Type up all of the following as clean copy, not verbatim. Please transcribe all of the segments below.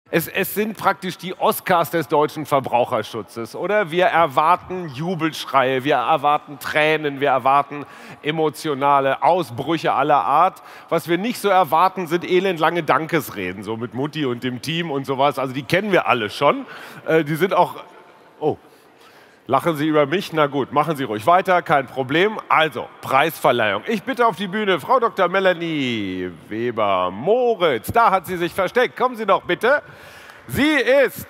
Es sind praktisch die Oscars des deutschen Verbraucherschutzes, oder? Wir erwarten Jubelschreie, wir erwarten Tränen, wir erwarten emotionale Ausbrüche aller Art. Was wir nicht so erwarten, sind elendlange Dankesreden, so mit Mutti und dem Team und sowas. Also die kennen wir alle schon. Die sind auch... Oh, lachen Sie über mich? Na gut, machen Sie ruhig weiter, kein Problem. Also, Preisverleihung. Ich bitte auf die Bühne Frau Dr. Melanie Weber-Moritz. Da hat sie sich versteckt. Kommen Sie doch bitte. Sie ist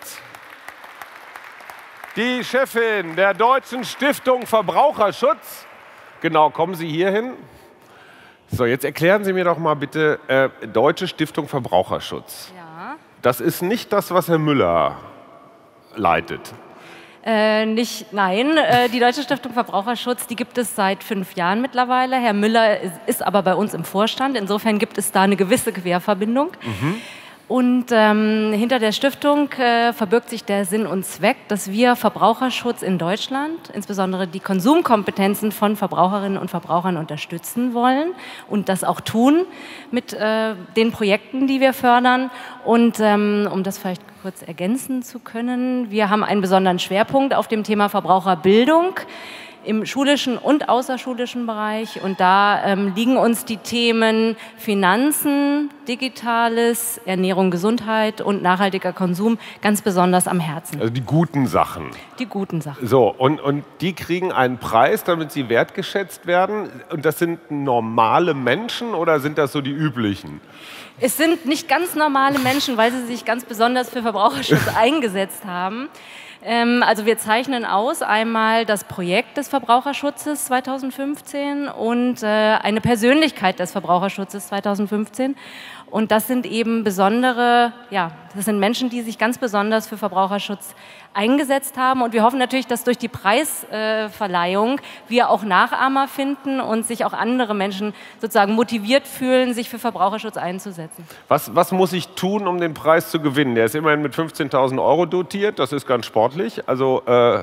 die Chefin der Deutschen Stiftung Verbraucherschutz. Genau, kommen Sie hier hin. So, jetzt erklären Sie mir doch mal bitte, Deutsche Stiftung Verbraucherschutz. Ja. Das ist nicht das, was Herr Müller leitet. Nein, die Deutsche Stiftung Verbraucherschutz, die gibt es seit 5 Jahren mittlerweile. Herr Müller ist aber bei uns im Vorstand. Insofern gibt es da eine gewisse Querverbindung. Und hinter der Stiftung verbirgt sich der Sinn und Zweck, dass wir Verbraucherschutz in Deutschland, insbesondere die Konsumkompetenzen von Verbraucherinnen und Verbrauchern unterstützen wollen und das auch tun mit den Projekten, die wir fördern. Und um das vielleicht kurz ergänzen zu können, wir haben einen besonderen Schwerpunkt auf dem Thema Verbraucherbildung im schulischen und außerschulischen Bereich. Und da liegen uns die Themen Finanzen, Digitales, Ernährung, Gesundheit und nachhaltiger Konsum ganz besonders am Herzen. Also die guten Sachen. Die guten Sachen. So, und die kriegen einen Preis, damit sie wertgeschätzt werden. Und das sind normale Menschen oder sind das so die üblichen? Es sind nicht ganz normale Menschen, weil sie sich ganz besonders für Verbraucherschutz eingesetzt haben. Also wir zeichnen aus einmal das Projekt des Verbraucherschutzes 2015 und eine Persönlichkeit des Verbraucherschutzes 2015. Und das sind eben besondere, das sind Menschen, die sich ganz besonders für Verbraucherschutz eingesetzt haben. Und wir hoffen natürlich, dass durch die Preisverleihung wir auch Nachahmer finden und sich auch andere Menschen sozusagen motiviert fühlen, sich für Verbraucherschutz einzusetzen. Was muss ich tun, um den Preis zu gewinnen? Der ist immerhin mit 15.000 € dotiert, das ist ganz sportlich. Also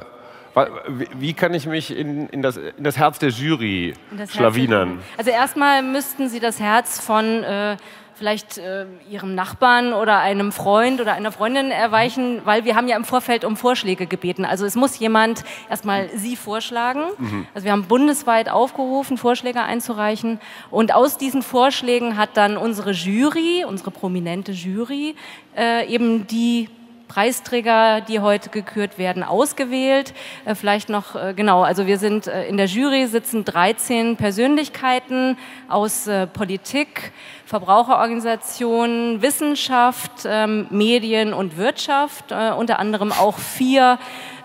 wie kann ich mich in das Herz der Jury schlawinern? Also erstmal müssten Sie das Herz von vielleicht Ihrem Nachbarn oder einem Freund oder einer Freundin erweichen, weil wir haben ja im Vorfeld um Vorschläge gebeten. Also es muss jemand erstmal Sie vorschlagen. Also wir haben bundesweit aufgerufen, Vorschläge einzureichen. Und aus diesen Vorschlägen hat dann unsere Jury, unsere prominente Jury, eben die Preisträger, die heute gekürt werden, ausgewählt. Vielleicht noch, genau, also wir sind in der Jury, sitzen 13 Persönlichkeiten aus Politik, Verbraucherorganisationen, Wissenschaft, Medien und Wirtschaft, unter anderem auch 4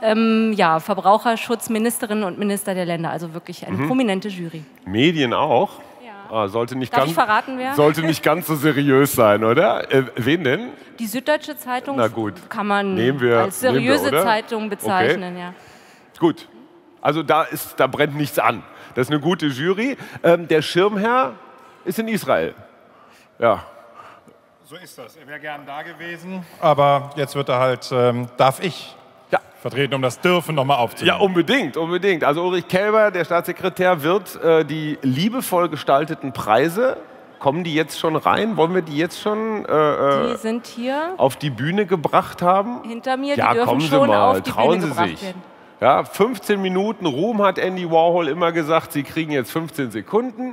Verbraucherschutzministerinnen und Minister der Länder, also wirklich eine prominente Jury. Medien auch? Sollte nicht Darf ich verraten, wer? Sollte nicht ganz so seriös sein, oder? Wen denn? Die Süddeutsche Zeitung. Na gut. Kann man als nehmen seriöse wir, Zeitung bezeichnen. Okay. Ja. Gut, also da brennt nichts an. Das ist eine gute Jury. Der Schirmherr ist in Israel. Ja. So ist das. Er wäre gern da gewesen, aber jetzt wird er halt, darf ich vertreten, um das Dürfen nochmal aufzunehmen. Ja, unbedingt. Also Ulrich Kelber, der Staatssekretär, wird die liebevoll gestalteten Preise, kommen die jetzt schon rein? Wollen wir die jetzt schon die sind hier auf die Bühne gebracht haben? Hinter mir, die ja, dürfen kommen Sie schon mal, auf die trauen Bühne Sie gebracht sich. werden. Ja, 15 Minuten Ruhm hat Andy Warhol immer gesagt, Sie kriegen jetzt 15 Sekunden.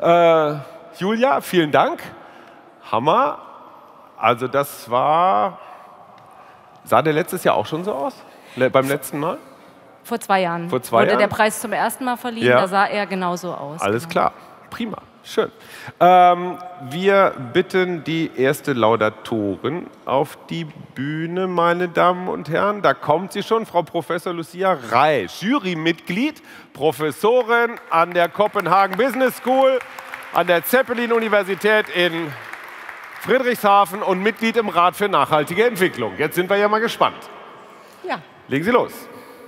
Julia, vielen Dank. Hammer. Also das sah der letztes Jahr auch schon so aus? Beim letzten Mal? Vor 2 Jahren wurde der Preis zum ersten Mal verliehen, da sah er genauso aus. Alles klar, prima, schön. Wir bitten die erste Laudatorin auf die Bühne, meine Damen und Herren. Da kommt sie schon, Frau Professor Lucia Reisch, Jurymitglied, Professorin an der Copenhagen Business School, an der Zeppelin-Universität in Friedrichshafen und Mitglied im Rat für nachhaltige Entwicklung. Jetzt sind wir ja mal gespannt. Ja. Legen Sie los.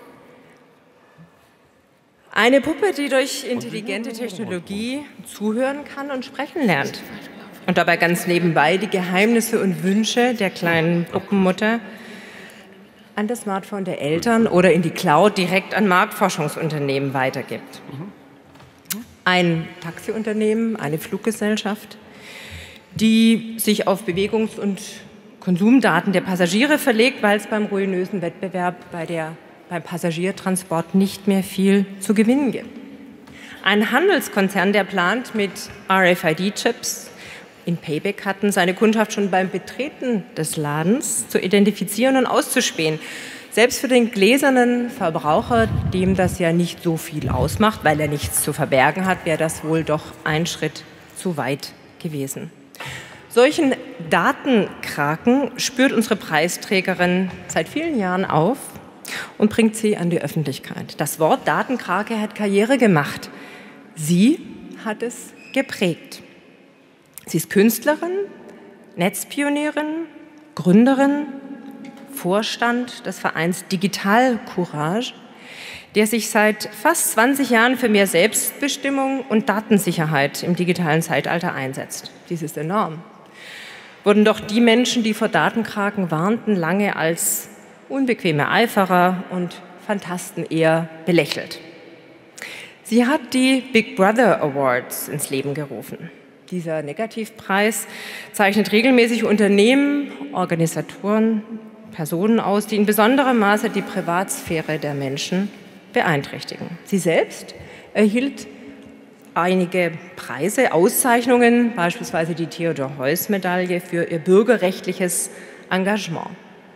Eine Puppe, die durch intelligente Technologie zuhören kann und sprechen lernt. Und dabei ganz nebenbei die Geheimnisse und Wünsche der kleinen Puppenmutter an das Smartphone der Eltern oder in die Cloud direkt an Marktforschungsunternehmen weitergibt. Ein Taxiunternehmen, eine Fluggesellschaft, die sich auf Bewegungs- und Konsumdaten der Passagiere verlegt, weil es beim ruinösen Wettbewerb beim Passagiertransport nicht mehr viel zu gewinnen gibt. Ein Handelskonzern, der plant, mit RFID-Chips in Payback-Karten seine Kundschaft schon beim Betreten des Ladens zu identifizieren und auszuspähen. Selbst für den gläsernen Verbraucher, dem das ja nicht so viel ausmacht, weil er nichts zu verbergen hat, wäre das wohl doch ein Schritt zu weit gewesen. Solchen Datenkraken spürt unsere Preisträgerin seit vielen Jahren auf und bringt sie an die Öffentlichkeit. Das Wort Datenkrake hat Karriere gemacht. Sie hat es geprägt. Sie ist Künstlerin, Netzpionierin, Gründerin, Vorstand des Vereins Digital Courage, der sich seit fast 20 Jahren für mehr Selbstbestimmung und Datensicherheit im digitalen Zeitalter einsetzt. Dies ist enorm. Wurden doch die Menschen, die vor Datenkraken warnten, lange als unbequeme Eiferer und Phantasten eher belächelt. Sie hat die Big Brother Awards ins Leben gerufen. Dieser Negativpreis zeichnet regelmäßig Unternehmen, Organisatoren, Personen aus, die in besonderem Maße die Privatsphäre der Menschen beeinträchtigen. Sie selbst erhielt einige Preise, Auszeichnungen, beispielsweise die Theodor-Heuss-Medaille für ihr bürgerrechtliches Engagement.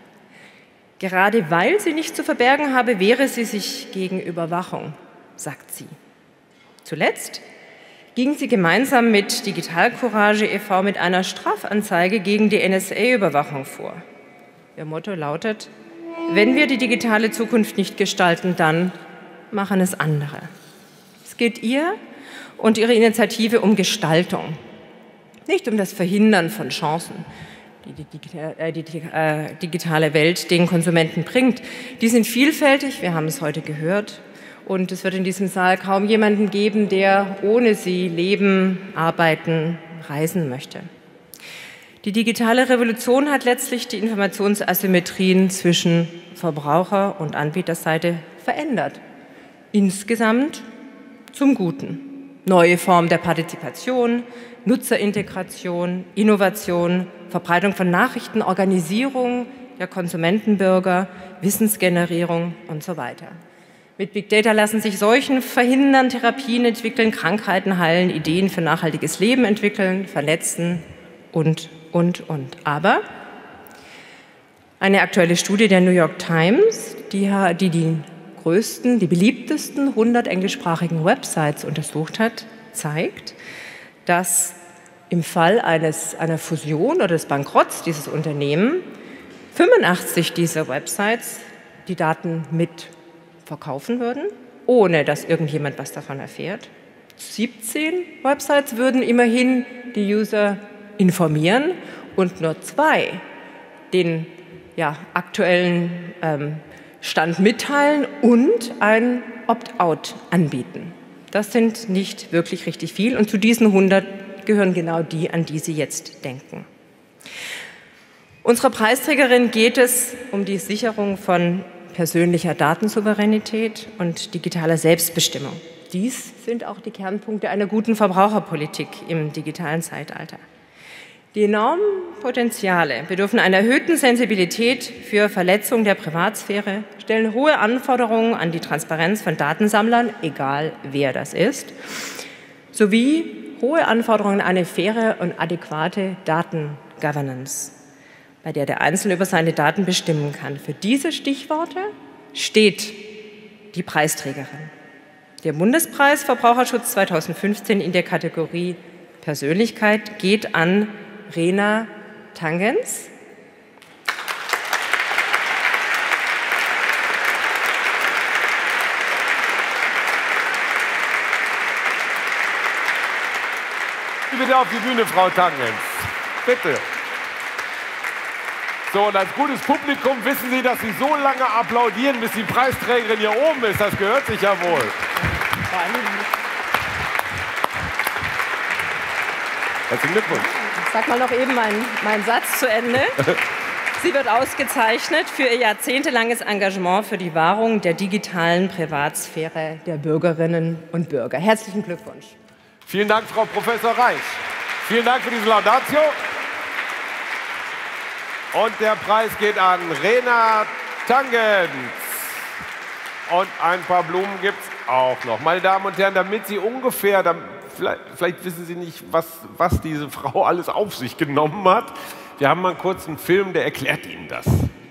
Gerade weil sie nichts zu verbergen habe, wehre sie sich gegen Überwachung, sagt sie. Zuletzt ging sie gemeinsam mit Digital Courage e.V. mit einer Strafanzeige gegen die NSA-Überwachung vor. Ihr Motto lautet: Wenn wir die digitale Zukunft nicht gestalten, dann machen es andere. Es geht ihr und ihre Initiative um Gestaltung, nicht um das Verhindern von Chancen, die die digitale Welt den Konsumenten bringt. Die sind vielfältig, wir haben es heute gehört, und es wird in diesem Saal kaum jemanden geben, der ohne sie leben, arbeiten, reisen möchte. Die digitale Revolution hat letztlich die Informationsasymmetrien zwischen Verbraucher- und Anbieterseite verändert. Insgesamt zum Guten. Neue Formen der Partizipation, Nutzerintegration, Innovation, Verbreitung von Nachrichten, Organisierung der Konsumentenbürger, Wissensgenerierung und so weiter. Mit Big Data lassen sich Seuchen verhindern, Therapien entwickeln, Krankheiten heilen, Ideen für nachhaltiges Leben entwickeln, vernetzen und. Aber eine aktuelle Studie der New York Times, die die beliebtesten 100 englischsprachigen Websites untersucht hat, zeigt, dass im Fall einer Fusion oder des Bankrotts dieses Unternehmens 85 dieser Websites die Daten mit verkaufen würden, ohne dass irgendjemand was davon erfährt. 17 Websites würden immerhin die User informieren und nur 2 den aktuellen Stand mitteilen und ein Opt-out anbieten. Das sind nicht wirklich richtig viel und zu diesen 100 gehören genau die, an die Sie jetzt denken. Unserer Preisträgerin geht es um die Sicherung von persönlicher Datensouveränität und digitaler Selbstbestimmung. Dies sind auch die Kernpunkte einer guten Verbraucherpolitik im digitalen Zeitalter. Die enormen Potenziale bedürfen einer erhöhten Sensibilität für Verletzung der Privatsphäre, stellen hohe Anforderungen an die Transparenz von Datensammlern, egal wer das ist, sowie hohe Anforderungen an eine faire und adäquate Datengovernance, bei der der Einzelne über seine Daten bestimmen kann. Für diese Stichworte steht die Preisträgerin. Der Bundespreis Verbraucherschutz 2015 in der Kategorie Persönlichkeit geht an Rena Tangens. Bitte auf die Bühne, Frau Tangens. Bitte. So, und als gutes Publikum wissen Sie, dass Sie so lange applaudieren, bis die Preisträgerin hier oben ist. Das gehört sich ja wohl. Herzlichen Glückwunsch. Ich sag mal noch eben meinen Satz zu Ende. Sie wird ausgezeichnet für ihr jahrzehntelanges Engagement für die Wahrung der digitalen Privatsphäre der Bürgerinnen und Bürger. Herzlichen Glückwunsch. Vielen Dank, Frau Professor Reich. Vielen Dank für diese Laudatio. Und der Preis geht an Rena Tangens. Und ein paar Blumen gibt es auch noch. Meine Damen und Herren, damit Sie ungefähr, vielleicht wissen Sie nicht, was diese Frau alles auf sich genommen hat. Wir haben mal einen kurzen Film, der erklärt Ihnen das.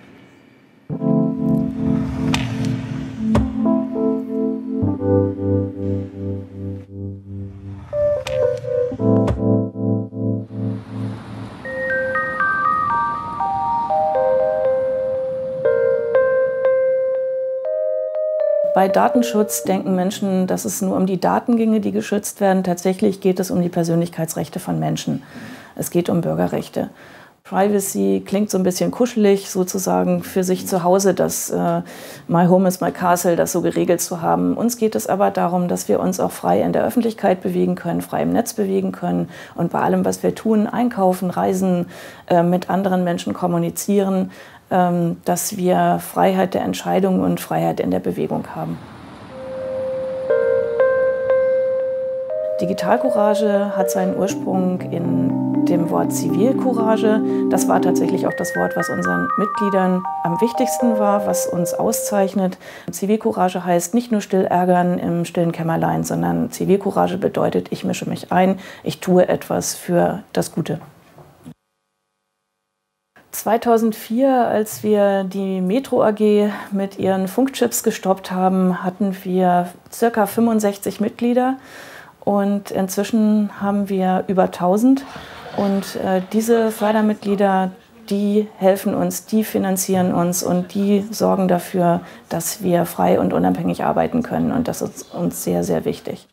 Bei Datenschutz denken Menschen, dass es nur um die Daten ginge, die geschützt werden. Tatsächlich geht es um die Persönlichkeitsrechte von Menschen. Es geht um Bürgerrechte. Privacy klingt so ein bisschen kuschelig, sozusagen für sich zu Hause, das My Home is my Castle, das so geregelt zu haben. Uns geht es aber darum, dass wir uns auch frei in der Öffentlichkeit bewegen können, frei im Netz bewegen können und bei allem, was wir tun, einkaufen, reisen, mit anderen Menschen kommunizieren, dass wir Freiheit der Entscheidung und Freiheit in der Bewegung haben. Digitalcourage hat seinen Ursprung in dem Wort Zivilcourage. Das war tatsächlich auch das Wort, was unseren Mitgliedern am wichtigsten war, was uns auszeichnet. Zivilcourage heißt nicht nur still ärgern im stillen Kämmerlein, sondern Zivilcourage bedeutet, ich mische mich ein, ich tue etwas für das Gute. 2004, als wir die Metro AG mit ihren Funkchips gestoppt haben, hatten wir ca. 65 Mitglieder und inzwischen haben wir über 1000. Und diese Fördermitglieder, die helfen uns, die finanzieren uns und die sorgen dafür, dass wir frei und unabhängig arbeiten können. Und das ist uns sehr, sehr wichtig.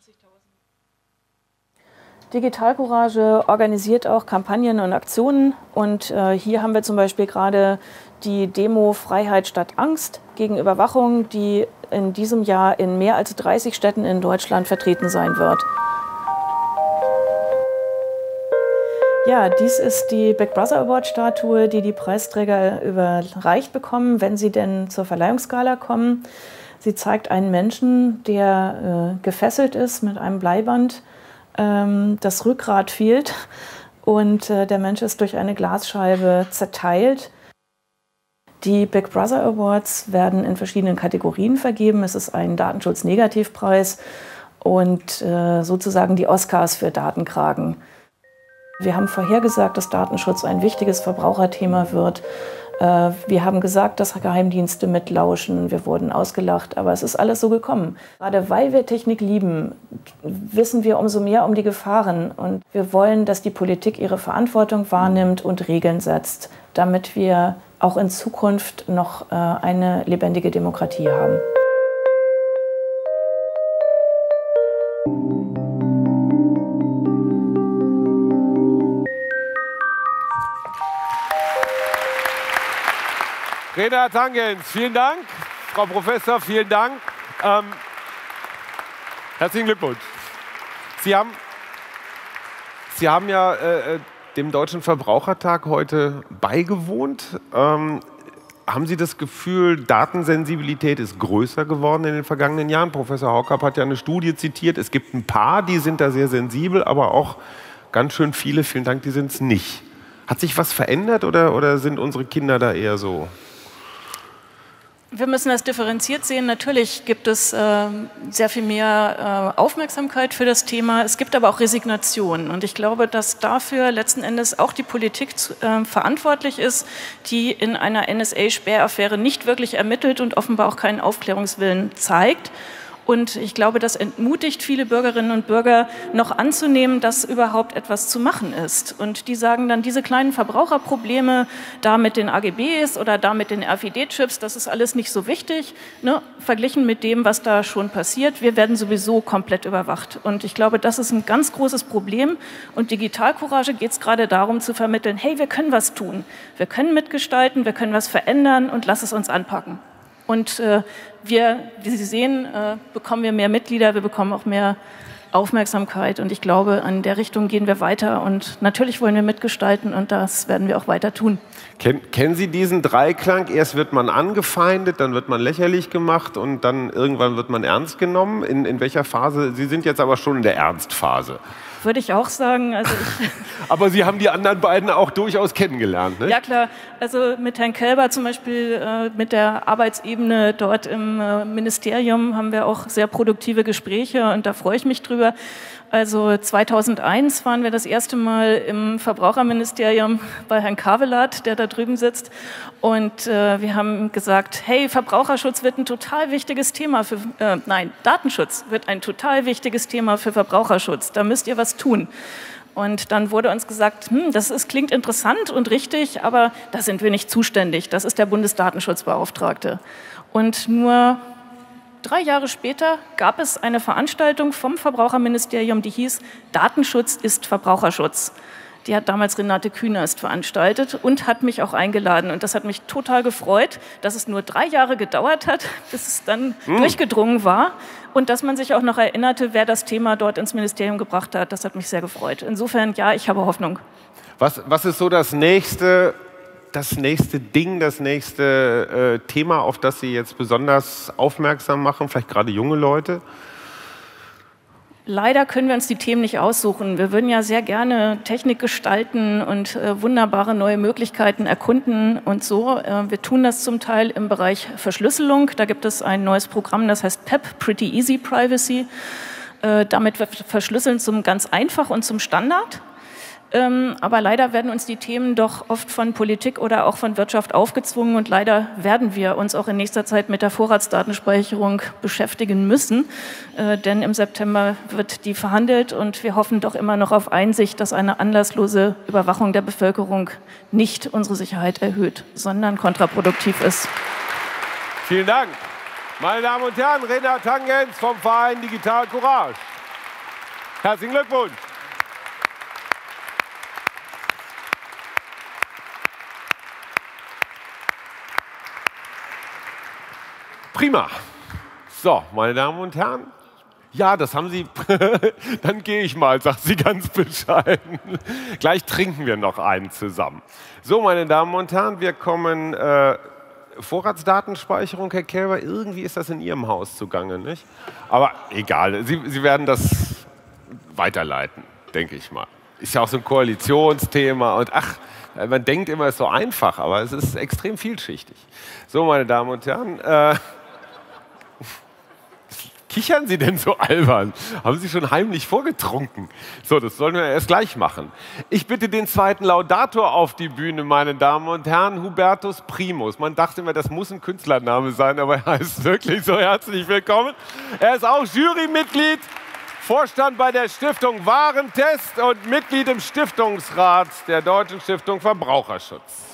Digitalcourage organisiert auch Kampagnen und Aktionen. Und hier haben wir zum Beispiel gerade die Demo Freiheit statt Angst gegen Überwachung, die in diesem Jahr in mehr als 30 Städten in Deutschland vertreten sein wird. Ja, dies ist die Big Brother Award-Statue, die die Preisträger überreicht bekommen, wenn sie denn zur Verleihungsgala kommen. Sie zeigt einen Menschen, der gefesselt ist mit einem Bleiband. Das Rückgrat fehlt und der Mensch ist durch eine Glasscheibe zerteilt. Die Big Brother Awards werden in verschiedenen Kategorien vergeben. Es ist ein Datenschutz-Negativpreis und sozusagen die Oscars für Datenkragen. Wir haben vorhergesagt, dass Datenschutz ein wichtiges Verbraucherthema wird. Wir haben gesagt, dass Geheimdienste mitlauschen. Wir wurden ausgelacht, aber es ist alles so gekommen. Gerade weil wir Technik lieben, wissen wir umso mehr um die Gefahren. Und wir wollen, dass die Politik ihre Verantwortung wahrnimmt und Regeln setzt, damit wir auch in Zukunft noch eine lebendige Demokratie haben. Rena Tangens, vielen Dank. Frau Professor, vielen Dank. Herzlichen Glückwunsch. Sie haben ja dem Deutschen Verbrauchertag heute beigewohnt. Haben Sie das Gefühl, Datensensibilität ist größer geworden in den vergangenen Jahren? Professor Haukapp hat ja eine Studie zitiert. Es gibt ein paar, die sind da sehr sensibel, aber auch ganz schön viele, vielen Dank, die sind es nicht. Hat sich was verändert oder sind unsere Kinder da eher so? Wir müssen das differenziert sehen. Natürlich gibt es sehr viel mehr Aufmerksamkeit für das Thema. Es gibt aber auch Resignation. Und ich glaube, dass dafür letzten Endes auch die Politik verantwortlich ist, die in einer NSA-Sperraffäre nicht wirklich ermittelt und offenbar auch keinen Aufklärungswillen zeigt. Und ich glaube, das entmutigt viele Bürgerinnen und Bürger, noch anzunehmen, dass überhaupt etwas zu machen ist. Und die sagen dann, diese kleinen Verbraucherprobleme, da mit den AGBs oder da mit den RFID-Chips, das ist alles nicht so wichtig, ne? Verglichen mit dem, was da schon passiert. Wir werden sowieso komplett überwacht. Und ich glaube, das ist ein ganz großes Problem. Und Digitalcourage geht es gerade darum zu vermitteln, hey, wir können was tun. Wir können mitgestalten, wir können was verändern und lass es uns anpacken. Und wie Sie sehen, bekommen wir mehr Mitglieder, wir bekommen auch mehr Aufmerksamkeit. Und ich glaube, in der Richtung gehen wir weiter. Und natürlich wollen wir mitgestalten und das werden wir auch weiter tun. Kennen Sie diesen Dreiklang? Erst wird man angefeindet, dann wird man lächerlich gemacht und dann irgendwann wird man ernst genommen. In welcher Phase? Sie sind jetzt aber schon in der Ernstphase. würde ich auch sagen. Also Aber Sie haben die anderen beiden auch durchaus kennengelernt, ne? Ja, klar. Also mit Herrn Kelber zum Beispiel, mit der Arbeitsebene dort im Ministerium haben wir auch sehr produktive Gespräche und da freue ich mich drüber. Also 2001 waren wir das erste Mal im Verbraucherministerium bei Herrn Kavelat, der da drüben sitzt. Und wir haben gesagt, hey, Verbraucherschutz wird ein total wichtiges Thema für, Datenschutz wird ein total wichtiges Thema für Verbraucherschutz. Da müsst ihr was tun. Und dann wurde uns gesagt, klingt interessant und richtig, aber da sind wir nicht zuständig. Das ist der Bundesdatenschutzbeauftragte. Und nur 3 Jahre später gab es eine Veranstaltung vom Verbraucherministerium, die hieß Datenschutz ist Verbraucherschutz. Die hat damals Renate Künast veranstaltet und hat mich auch eingeladen. Und das hat mich total gefreut, dass es nur 3 Jahre gedauert hat, bis es dann durchgedrungen war. Und dass man sich auch noch erinnerte, wer das Thema dort ins Ministerium gebracht hat. Das hat mich sehr gefreut. Insofern, ja, ich habe Hoffnung. Was ist so das nächste Thema, auf das Sie jetzt besonders aufmerksam machen? Vielleicht gerade junge Leute? Leider können wir uns die Themen nicht aussuchen. Wir würden ja sehr gerne Technik gestalten und wunderbare neue Möglichkeiten erkunden und so. Wir tun das zum Teil im Bereich Verschlüsselung. Da gibt es ein neues Programm, das heißt PEP, Pretty Easy Privacy. Damit wir verschlüsseln zum ganz einfach und zum Standard. Aber leider werden uns die Themen doch oft von Politik oder auch von Wirtschaft aufgezwungen und leider werden wir uns auch in nächster Zeit mit der Vorratsdatenspeicherung beschäftigen müssen, denn im September wird die verhandelt und wir hoffen doch immer noch auf Einsicht, dass eine anlasslose Überwachung der Bevölkerung nicht unsere Sicherheit erhöht, sondern kontraproduktiv ist. Vielen Dank. Meine Damen und Herren, Renate Tangens vom Verein Digital Courage. Herzlichen Glückwunsch. Prima. So, meine Damen und Herren. Ja, das haben Sie. Dann gehe ich mal, sagt sie ganz bescheiden. Gleich trinken wir noch einen zusammen. So, meine Damen und Herren, wir kommen. Vorratsdatenspeicherung, Herr Kelber, irgendwie ist das in Ihrem Haus zugange, nicht? Aber egal, Sie werden das weiterleiten, denke ich mal. Ist ja auch so ein Koalitionsthema und man denkt immer, es ist so einfach, aber es ist extrem vielschichtig. So, meine Damen und Herren, kichern Sie denn so albern? Haben Sie schon heimlich vorgetrunken? So, das sollen wir erst gleich machen. Ich bitte den zweiten Laudator auf die Bühne, meine Damen und Herren, Hubertus Primus. Man dachte immer, das muss ein Künstlername sein, aber er heißt wirklich so. Herzlich willkommen. Er ist auch Jurymitglied, Vorstand bei der Stiftung Warentest und Mitglied im Stiftungsrat der Deutschen Stiftung Verbraucherschutz.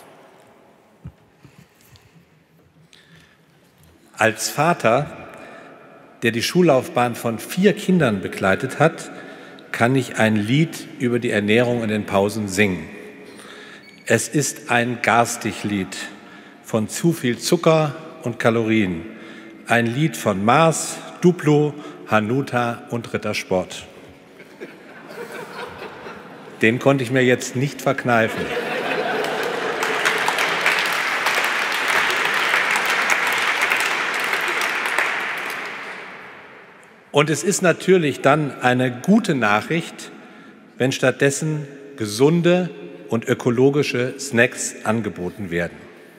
Als Vater, der die Schullaufbahn von 4 Kindern begleitet hat, kann ich ein Lied über die Ernährung in den Pausen singen. Es ist ein Garstiglied von zu viel Zucker und Kalorien. Ein Lied von Mars, Duplo, Hanuta und Rittersport. Den konnte ich mir jetzt nicht verkneifen. Und es ist natürlich dann eine gute Nachricht, wenn stattdessen gesunde und ökologische Snacks angeboten werden.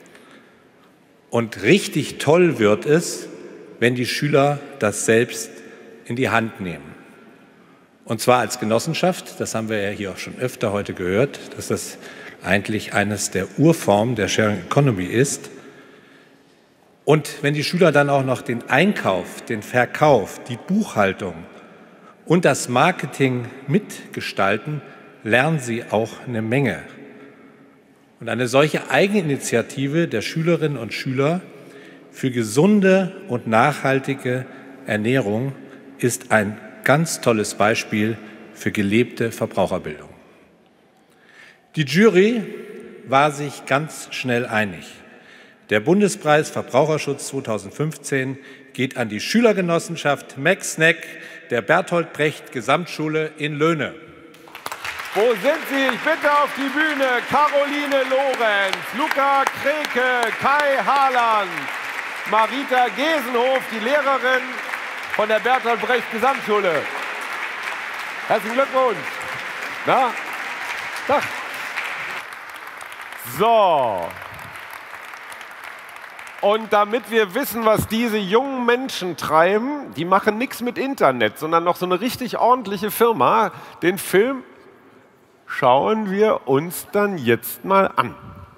Und richtig toll wird es, wenn die Schüler das selbst in die Hand nehmen. Und zwar als Genossenschaft, das haben wir ja hier auch schon öfter heute gehört, dass das eigentlich eines der Urformen der Sharing Economy ist. Und wenn die Schüler dann auch noch den Einkauf, den Verkauf, die Buchhaltung und das Marketing mitgestalten, lernen sie auch eine Menge. Und eine solche Eigeninitiative der Schülerinnen und Schüler für gesunde und nachhaltige Ernährung ist ein ganz tolles Beispiel für gelebte Verbraucherbildung. Die Jury war sich ganz schnell einig. Der Bundespreis Verbraucherschutz 2015 geht an die Schülergenossenschaft McSnack der Bertolt Brecht Gesamtschule in Löhne. Wo sind Sie? Ich bitte auf die Bühne Caroline Lorenz, Luca Kreke, Kai Harland, Marita Gesenhof, die Lehrerin von der Bertolt Brecht Gesamtschule. Herzlichen Glückwunsch. Na? Tag. So. Und damit wir wissen, was diese jungen Menschen treiben, die machen nichts mit Internet, sondern noch so eine richtig ordentliche Firma. Den Film schauen wir uns dann jetzt mal an.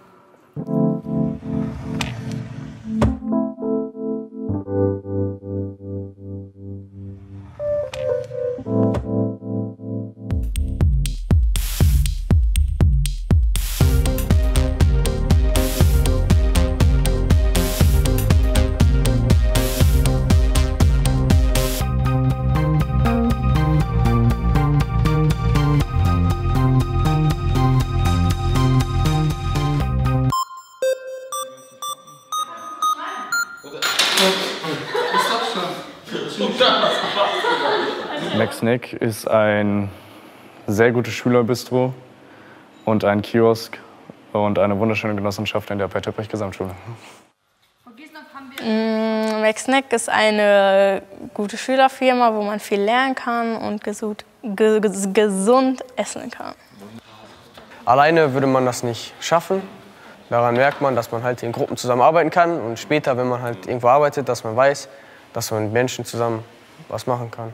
McSnack ist ein sehr gutes Schülerbistro und ein Kiosk und eine wunderschöne Genossenschaft in der Peter-Brecht-Gesamtschule. McSnack ist eine gute Schülerfirma, wo man viel lernen kann und gesund essen kann. Alleine würde man das nicht schaffen. Daran merkt man, dass man halt in Gruppen zusammenarbeiten kann und später, wenn man halt irgendwo arbeitet, dass man weiß, dass man mit Menschen zusammen was machen kann.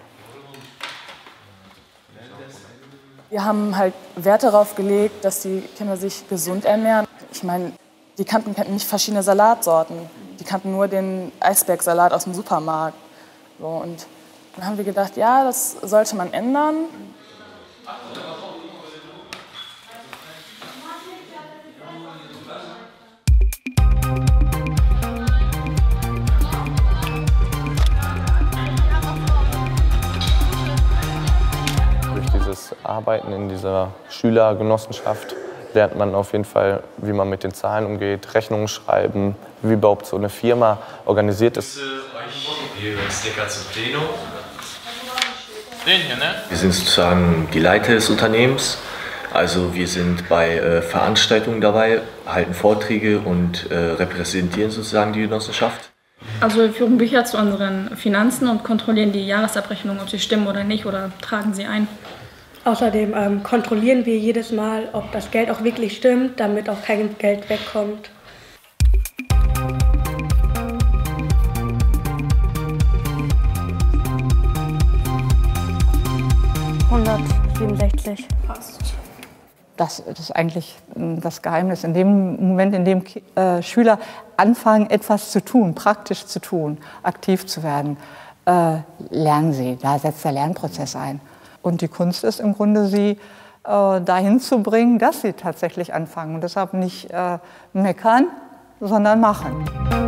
Wir haben halt Wert darauf gelegt, dass die Kinder sich gesund ernähren. Ich meine, die kannten nicht verschiedene Salatsorten. Die kannten nur den Eisbergsalat aus dem Supermarkt. So, und dann haben wir gedacht, ja, das sollte man ändern. Arbeiten in dieser Schülergenossenschaft lernt man auf jeden Fall, wie man mit den Zahlen umgeht, Rechnungen schreiben, wie überhaupt so eine Firma organisiert ist. Sticker zum Plenum. Den hier, ne? Wir sind sozusagen die Leiter des Unternehmens. Also wir sind bei Veranstaltungen dabei, halten Vorträge und repräsentieren sozusagen die Genossenschaft. Also wir führen Bücher zu unseren Finanzen und kontrollieren die Jahresabrechnungen, ob sie stimmen oder nicht, oder tragen sie ein. Außerdem kontrollieren wir jedes Mal, ob das Geld auch wirklich stimmt, damit auch kein Geld wegkommt. $167. Passt. Das ist eigentlich das Geheimnis. In dem Moment, in dem Schüler anfangen, etwas zu tun, praktisch zu tun, aktiv zu werden, lernen sie. Da setzt der Lernprozess ein. Und die Kunst ist im Grunde, sie dahin zu bringen, dass sie tatsächlich anfangen. Und deshalb nicht meckern, sondern machen.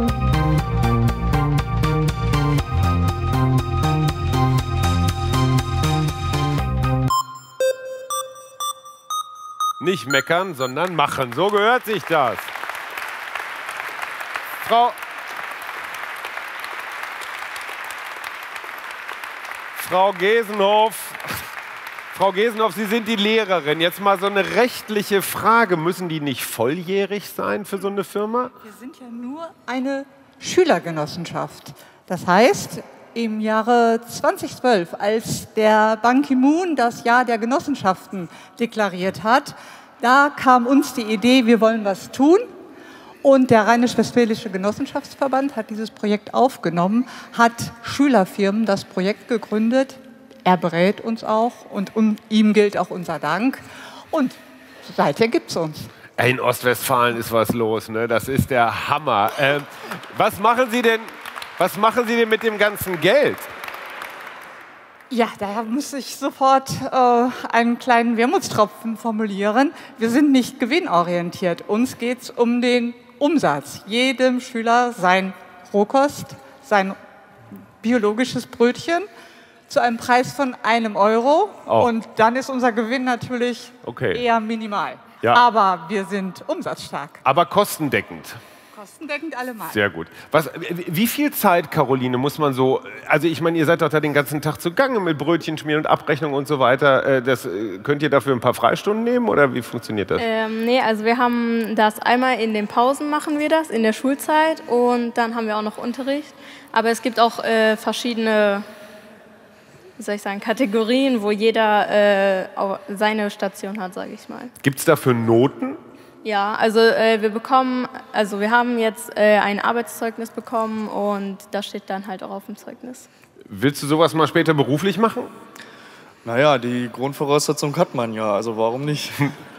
Nicht meckern, sondern machen. So gehört sich das. Frau Gesenhoff, Sie sind die Lehrerin. Jetzt mal so eine rechtliche Frage. Müssen die nicht volljährig sein für so eine Firma? Wir sind ja nur eine Schülergenossenschaft. Das heißt, im Jahre 2012, als der Ban Ki-moon das Jahr der Genossenschaften deklariert hat, da kam uns die Idee, wir wollen was tun. Und der Rheinisch-Westfälische Genossenschaftsverband hat dieses Projekt aufgenommen, hat Schülerfirmen das Projekt gegründet. Er berät uns auch und ihm gilt auch unser Dank. Und seither gibt es uns. In Ostwestfalen ist was los, ne? Das ist der Hammer. Was machen Sie denn mit dem ganzen Geld? Ja, da muss ich sofort einen kleinen Wermutstropfen formulieren. Wir sind nicht gewinnorientiert. Uns geht es um den Umsatz. Jedem Schüler sein Rohkost, sein biologisches Brötchen zu einem Preis von €1. Oh. Und dann ist unser Gewinn natürlich eher minimal. Ja. Aber wir sind umsatzstark. Aber kostendeckend. Kostendeckend allemal. Sehr gut. Wie viel Zeit, Caroline, muss man so, also ich meine, ihr seid doch da den ganzen Tag zugange mit Brötchen schmieren und Abrechnung und so weiter. Könnt ihr dafür ein paar Freistunden nehmen oder wie funktioniert das? Nee, also wir haben das einmal in den Pausen machen wir das, in der Schulzeit und dann haben wir auch noch Unterricht. Aber es gibt auch verschiedene wie soll ich sagen, Kategorien, wo jeder seine Station hat, sage ich mal. Gibt es dafür Noten? Ja, also wir haben jetzt ein Arbeitszeugnis bekommen und das steht dann halt auch auf dem Zeugnis. Willst du sowas mal später beruflich machen? Naja, die Grundvoraussetzung hat man ja, also warum nicht?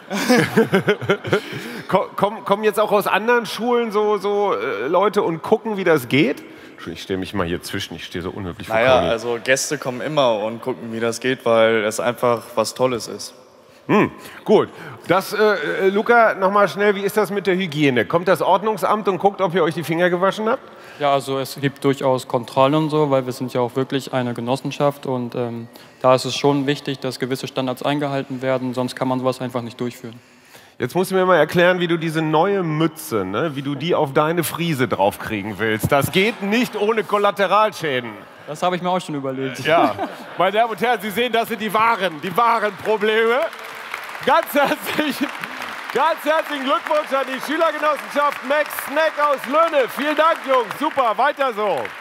Kommen jetzt auch aus anderen Schulen so Leute und gucken, wie das geht? Ich stelle mich mal hier zwischen, ich stehe so unhöflich vor. Naja, also Gäste kommen immer und gucken, wie das geht, weil es einfach was Tolles ist. Gut. Luca, nochmal schnell, wie ist das mit der Hygiene? Kommt das Ordnungsamt und guckt, ob ihr euch die Finger gewaschen habt? Ja, also es gibt durchaus Kontrollen und so, weil wir sind ja auch wirklich eine Genossenschaft und da ist es schon wichtig, dass gewisse Standards eingehalten werden, sonst kann man sowas einfach nicht durchführen. Jetzt musst du mir mal erklären, wie du diese neue Mütze, ne, wie du die auf deine Friese draufkriegen willst. Das geht nicht ohne Kollateralschäden. Das habe ich mir auch schon überlegt. Ja, meine Damen und Herren, Sie sehen, das sind die wahren Probleme. Ganz herzlichen Glückwunsch an die Schülergenossenschaft Max Snack aus Löhne. Vielen Dank, Jungs. Super, weiter so.